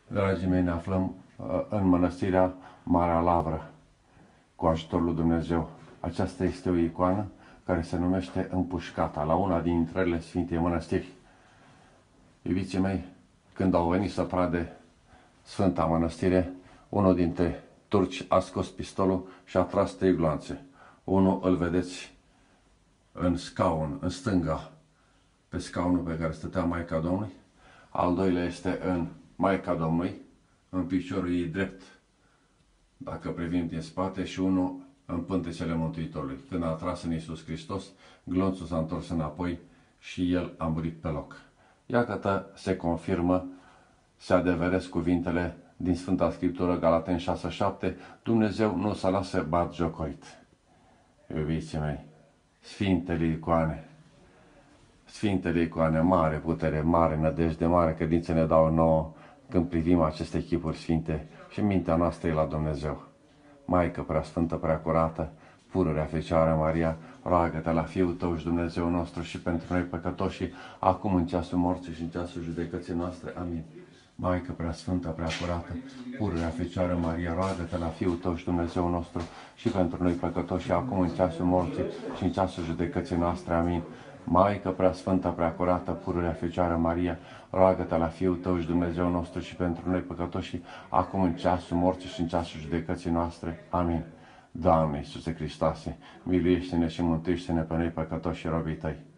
Dragii mei, ne aflăm în mănăstirea Marea Lavră, cu ajutorul lui Dumnezeu. Aceasta este o icoană care se numește Împușcata, la una din intrările Sfintei Mănăstiri. Iubiții mei, când au venit să prade Sfânta Mănăstire, unul dintre turci a scos pistolul și a tras 3 gloanțe. Unul îl vedeți în scaun, în stânga, pe scaunul pe care stătea Maica Domnului. Al doilea este în Maica Domnului, în piciorul ei drept, dacă privim din spate, și unul în pântecele Mântuitorului. Când a tras în Iisus Hristos, glonțul s-a întors înapoi și el a murit pe loc. Iată, se confirmă, se adeveresc cuvintele din Sfânta Scriptură, Galateni 6:7, Dumnezeu nu se lasă batjocorit. Iubiții mei, Sfintele icoane, Sfintele icoane, mare putere, mare nădejde, mare credință ne dau nouă când privim aceste chipuri sfinte și mintea noastră e la Dumnezeu. Maică preasfântă, preacurată, pururea Fecioară Maria, roagă-te la Fiul Tău și Dumnezeu nostru și pentru noi păcătoși, acum în ceasul morții și în ceasul judecății noastre. Amin. Maică preasfântă, preacurată, pururea Fecioară Maria, roagă-te la Fiul Tău și Dumnezeu nostru și pentru noi păcătoși, acum în ceasul morții și în ceasul judecății noastre. Amin. Maică preasfântă, preacurată, pururea Fecioară Maria, roagă-te la Fiul Tău și Dumnezeu nostru și pentru noi păcătoși, acum în ceasul morții și în ceasul judecății noastre. Amin. Doamne Iisuse Hristoase, miluiește-ne și mântuiește-ne pe noi păcătoși și robii Tăi.